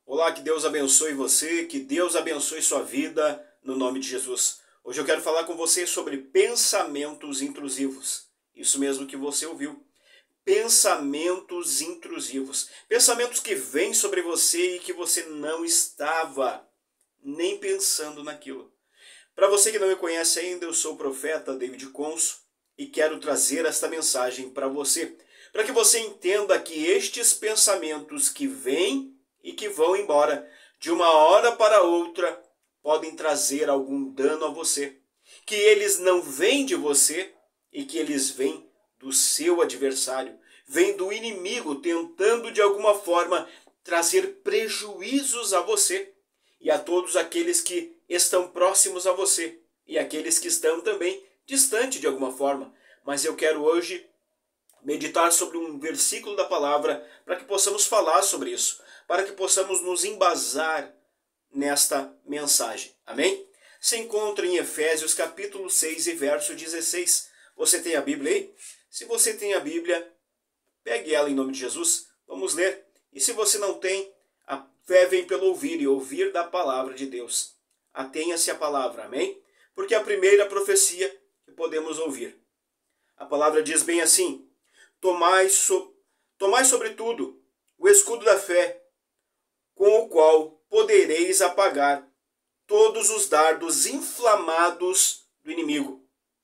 Olá, que Deus abençoe você, que Deus abençoe sua vida, no nome de Jesus. Hoje eu quero falar com você sobre pensamentos intrusivos. Isso mesmo que você ouviu. Pensamentos intrusivos. Pensamentos que vêm sobre você e que você não estava nem pensando naquilo. Para você que não me conhece ainda, eu sou o profeta David Conso e quero trazer esta mensagem para você. Para que você entenda que estes pensamentos que vêm e que vão embora de uma hora para outra podem trazer algum dano a você. Que eles não vêm de você e que eles vêm do seu adversário. Vêm do inimigo tentando de alguma forma trazer prejuízos a você e a todos aqueles que estão próximos a você e aqueles que estão também distante de alguma forma. Mas eu quero hoje meditar sobre um versículo da palavra para que possamos falar sobre isso, para que possamos nos embasar nesta mensagem. Amém? Se encontra em Efésios capítulo 6 e verso 16. Você tem a Bíblia aí? Se você tem a Bíblia, pegue ela em nome de Jesus. Vamos ler. E se você não tem, a fé vem pelo ouvir e ouvir da palavra de Deus. Atenha-se à palavra, amém? Porque é a primeira profecia que podemos ouvir. A palavra diz bem assim: Tomai sobretudo o escudo da fé, com o qual podereis apagar todos os dardos inflamados do inimigo.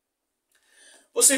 Você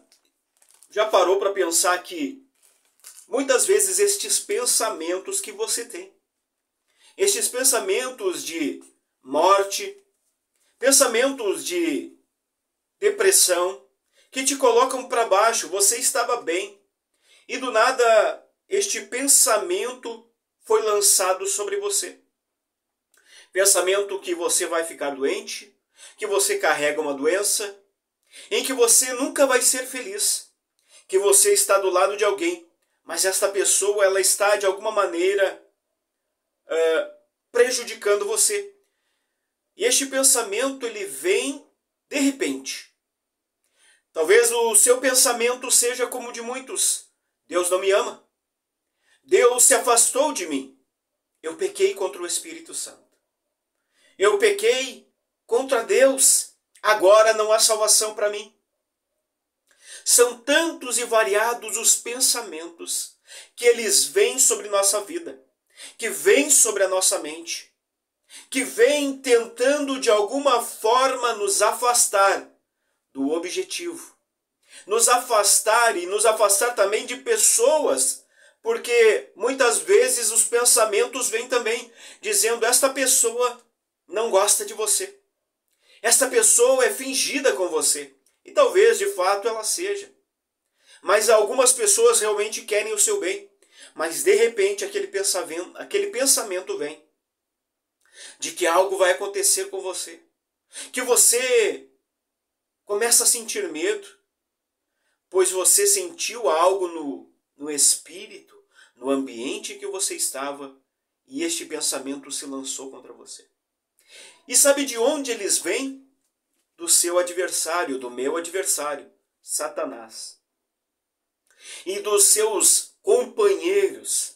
já parou para pensar que muitas vezes estes pensamentos que você tem, estes pensamentos de morte, pensamentos de depressão, que te colocam para baixo, você estava bem, e do nada este pensamento foi lançado sobre você. Pensamento que você vai ficar doente, que você carrega uma doença, em que você nunca vai ser feliz, que você está do lado de alguém, mas esta pessoa ela está de alguma maneira prejudicando você. E este pensamento ele vem de repente. Talvez o seu pensamento seja como o de muitos: Deus não me ama. Deus se afastou de mim. Eu pequei contra o Espírito Santo. Eu pequei contra Deus. Agora não há salvação para mim. São tantos e variados os pensamentos que eles vêm sobre nossa vida, que vêm sobre a nossa mente, que vêm tentando de alguma forma nos afastar do objetivo. Nos afastar e nos afastar também de pessoas, porque muitas vezes os pensamentos vêm também dizendo: esta pessoa não gosta de você. Esta pessoa é fingida com você. E talvez de fato ela seja. Mas algumas pessoas realmente querem o seu bem. Mas de repente aquele pensamento vem de que algo vai acontecer com você. Que você começa a sentir medo, pois você sentiu algo no espírito, no ambiente em que você estava, e este pensamento se lançou contra você. E sabe de onde eles vêm? Do seu adversário, do meu adversário, Satanás. E dos seus companheiros.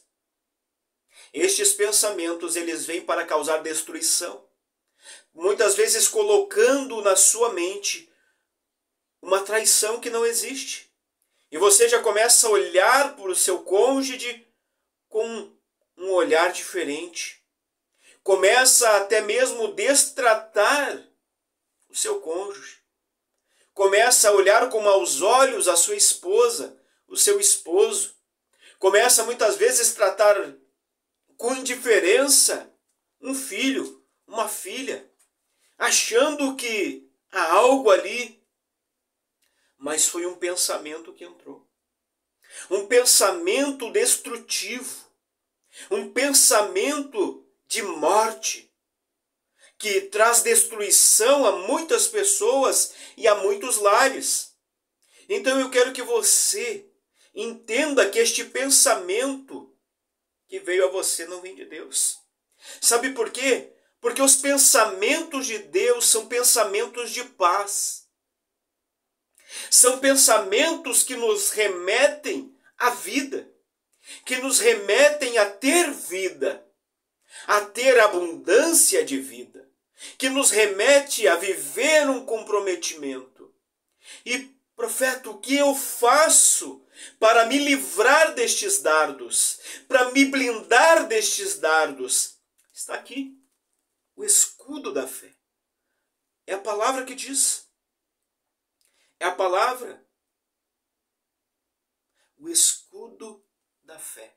Estes pensamentos, eles vêm para causar destruição. Muitas vezes colocando na sua mente uma traição que não existe. E você já começa a olhar para o seu cônjuge com um olhar diferente. Começa até mesmo destratar o seu cônjuge. Começa a olhar com maus olhos a sua esposa, o seu esposo. Começa muitas vezes a tratar com indiferença um filho, uma filha, achando que há algo ali. Mas foi um pensamento que entrou. Um pensamento destrutivo. Um pensamento de morte. Que traz destruição a muitas pessoas e a muitos lares. Então eu quero que você entenda que este pensamento que veio a você não vem de Deus. Sabe por quê? Porque os pensamentos de Deus são pensamentos de paz. São pensamentos que nos remetem à vida, que nos remetem a ter vida. a ter abundância de vida, que nos remete a viver um comprometimento. E, profeta, o que eu faço para me livrar destes dardos, para me blindar destes dardos? Está aqui, o escudo da fé. É a palavra que diz. É a palavra. O escudo da fé.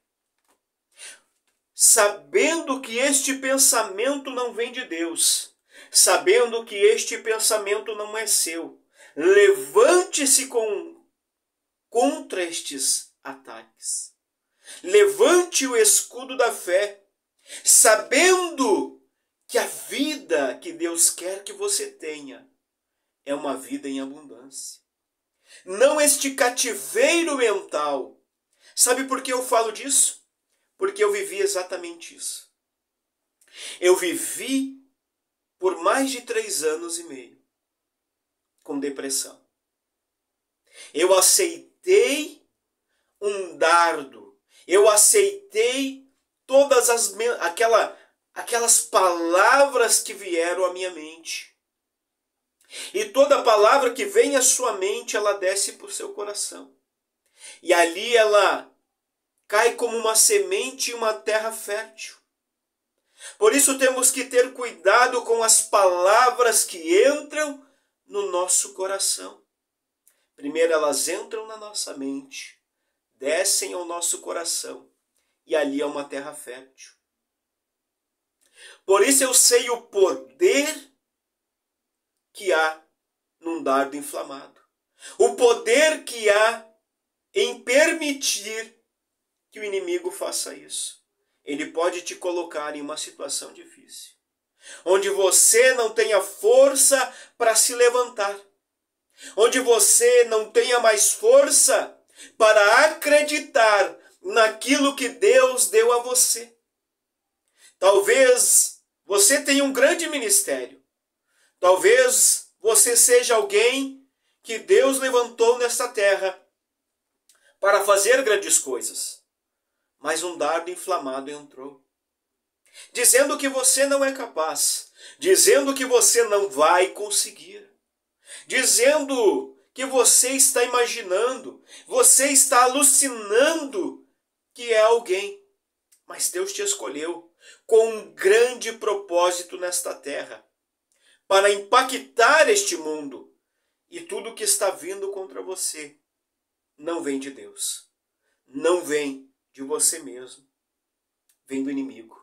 Sabendo que este pensamento não vem de Deus, sabendo que este pensamento não é seu, levante-se contra estes ataques. Levante o escudo da fé, sabendo que a vida que Deus quer que você tenha é uma vida em abundância. Não este cativeiro mental. Sabe por que eu falo disso? Porque eu vivi exatamente isso. Eu vivi por mais de 3 anos e meio com depressão. Eu aceitei um dardo. Eu aceitei todas aquelas palavras que vieram à minha mente. E toda palavra que vem à sua mente, ela desce para o seu coração. E ali ela cai como uma semente em uma terra fértil. Por isso temos que ter cuidado com as palavras que entram no nosso coração. Primeiro elas entram na nossa mente, descem ao nosso coração, e ali é uma terra fértil. Por isso eu sei o poder que há num dardo inflamado. O poder que há em permitir que o inimigo faça isso. Ele pode te colocar em uma situação difícil, onde você não tenha força para se levantar, onde você não tenha mais força para acreditar naquilo que Deus deu a você. Talvez você tenha um grande ministério, talvez você seja alguém que Deus levantou nesta terra para fazer grandes coisas. Mas um dardo inflamado entrou, dizendo que você não é capaz, dizendo que você não vai conseguir, dizendo que você está imaginando, você está alucinando que é alguém. Mas Deus te escolheu com um grande propósito nesta terra, para impactar este mundo. E tudo que está vindo contra você não vem de Deus, não vem de você mesmo, vem do inimigo.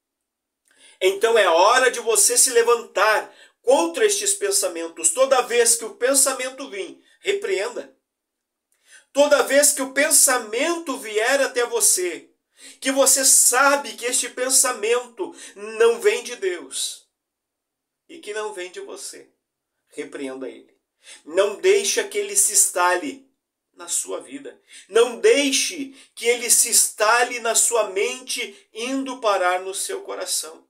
Então é hora de você se levantar contra estes pensamentos. Toda vez que o pensamento vir, repreenda. Toda vez que o pensamento vier até você, que você sabe que este pensamento não vem de Deus e que não vem de você, repreenda ele. Não deixe que ele se instale na sua vida. Não deixe que ele se instale na sua mente, indo parar no seu coração.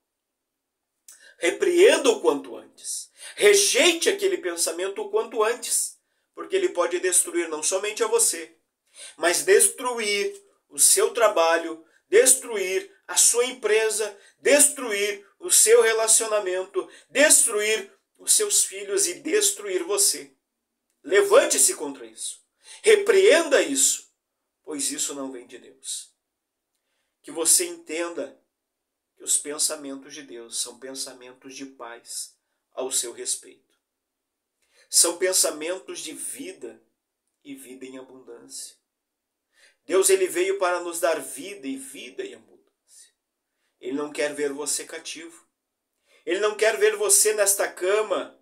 Repreenda o quanto antes. Rejeite aquele pensamento o quanto antes, porque ele pode destruir não somente a você, mas destruir o seu trabalho, destruir a sua empresa, destruir o seu relacionamento, destruir os seus filhos e destruir você. Levante-se contra isso. Repreenda isso, pois isso não vem de Deus. Que você entenda que os pensamentos de Deus são pensamentos de paz ao seu respeito. São pensamentos de vida e vida em abundância. Deus, ele veio para nos dar vida e vida em abundância. Ele não quer ver você cativo. Ele não quer ver você nesta cama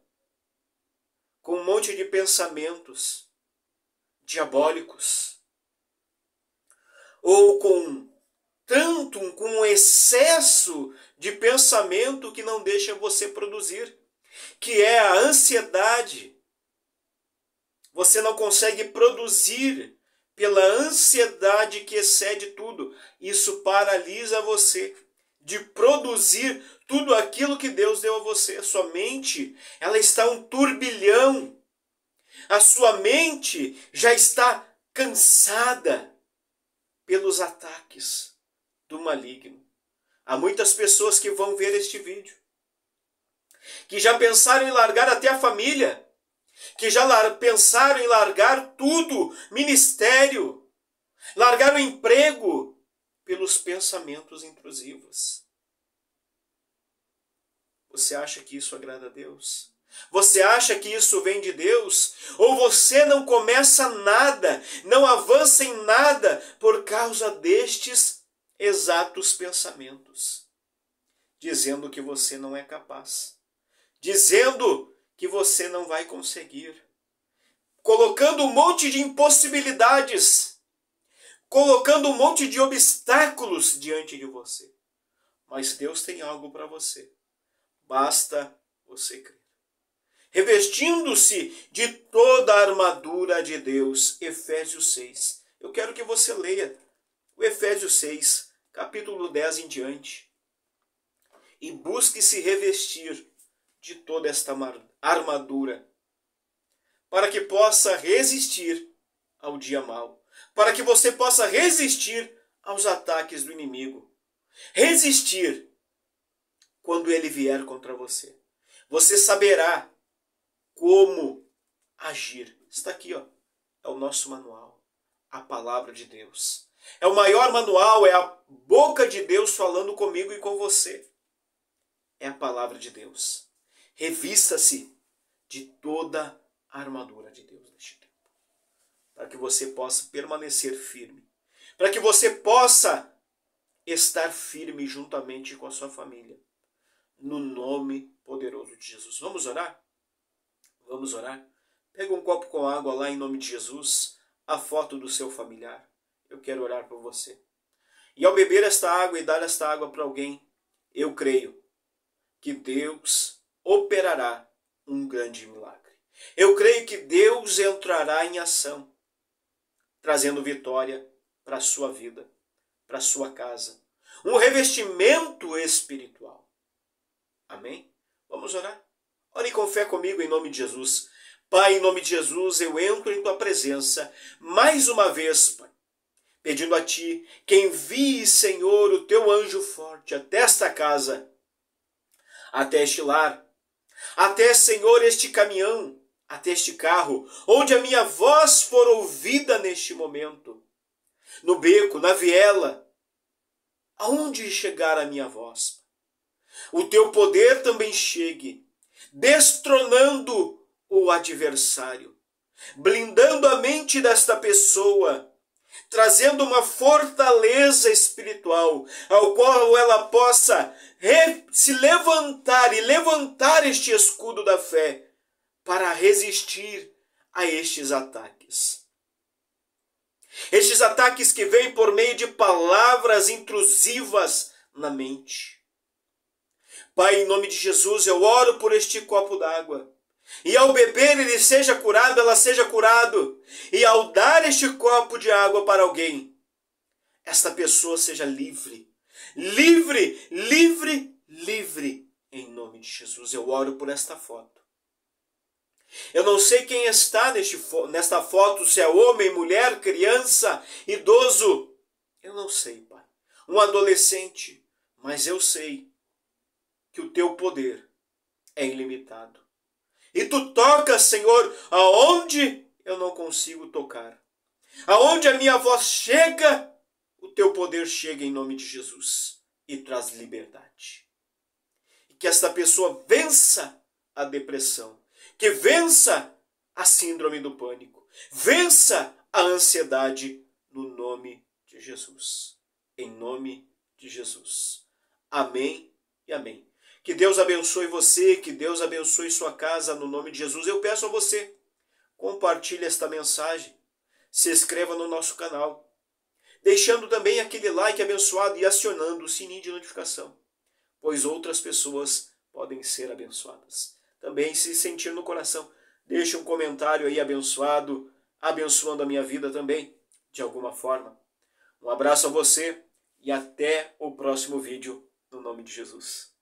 com um monte de pensamentos diabólicos, ou com um excesso de pensamento que não deixa você produzir, que é a ansiedade. Você não consegue produzir pela ansiedade que excede tudo. Isso paralisa você de produzir tudo aquilo que Deus deu a você. Sua mente, ela está um turbilhão. A sua mente já está cansada pelos ataques do maligno. Há muitas pessoas que vão ver este vídeo, que já pensaram em largar até a família, que já pensaram em largar tudo, ministério, largar o emprego, pelos pensamentos intrusivos. Você acha que isso agrada a Deus? Você acha que isso vem de Deus? Ou você não começa nada, não avança em nada por causa destes exatos pensamentos, dizendo que você não é capaz, dizendo que você não vai conseguir, colocando um monte de impossibilidades, colocando um monte de obstáculos diante de você. Mas Deus tem algo para você. Basta você crer. Revestindo-se de toda a armadura de Deus. Efésios 6. Eu quero que você leia o Efésios 6, capítulo 10 em diante. E busque se revestir de toda esta armadura, para que possa resistir ao dia mau, para que você possa resistir aos ataques do inimigo. Resistir quando ele vier contra você. Você saberá como agir. Está aqui, ó. É o nosso manual. A palavra de Deus. É o maior manual, é a boca de Deus falando comigo e com você. É a palavra de Deus. Revista-se de toda a armadura de Deus neste tempo. Para que você possa permanecer firme. Para que você possa estar firme juntamente com a sua família. No nome poderoso de Jesus. Vamos orar? Vamos orar? Pega um copo com água lá em nome de Jesus. A foto do seu familiar. Eu quero orar por você. E ao beber esta água e dar esta água para alguém, eu creio que Deus operará um grande milagre. Eu creio que Deus entrará em ação, trazendo vitória para a sua vida, para a sua casa. Um revestimento espiritual. Amém? Vamos orar? Ore com fé comigo em nome de Jesus. Pai, em nome de Jesus, eu entro em tua presença mais uma vez, Pai, pedindo a ti que envie, Senhor, o teu anjo forte até esta casa, até este lar, até, Senhor, este caminhão, até este carro, onde a minha voz for ouvida neste momento, no beco, na viela, aonde chegar a minha voz. O teu poder também chegue, destronando o adversário, blindando a mente desta pessoa, trazendo uma fortaleza espiritual, ao qual ela possa se levantar e levantar este escudo da fé para resistir a estes ataques. Estes ataques que vêm por meio de palavras intrusivas na mente. Pai, em nome de Jesus, eu oro por este copo d'água. E ao beber ele seja curado, ela seja curado. E ao dar este copo de água para alguém, esta pessoa seja livre. Livre, livre, livre. Em nome de Jesus, eu oro por esta foto. Eu não sei quem está nesta foto, se é homem, mulher, criança, idoso. Eu não sei, Pai. Um adolescente. Mas eu sei que o teu poder é ilimitado. E tu tocas, Senhor, aonde eu não consigo tocar. Aonde a minha voz chega, o teu poder chega em nome de Jesus e traz liberdade. E que esta pessoa vença a depressão, que vença a síndrome do pânico, vença a ansiedade no nome de Jesus. Em nome de Jesus. Amém e amém. Que Deus abençoe você, que Deus abençoe sua casa no nome de Jesus. Eu peço a você, compartilhe esta mensagem, se inscreva no nosso canal, deixando também aquele like abençoado e acionando o sininho de notificação, pois outras pessoas podem ser abençoadas. Também, se sentir no coração, deixe um comentário aí abençoado, abençoando a minha vida também, de alguma forma. Um abraço a você e até o próximo vídeo, no nome de Jesus.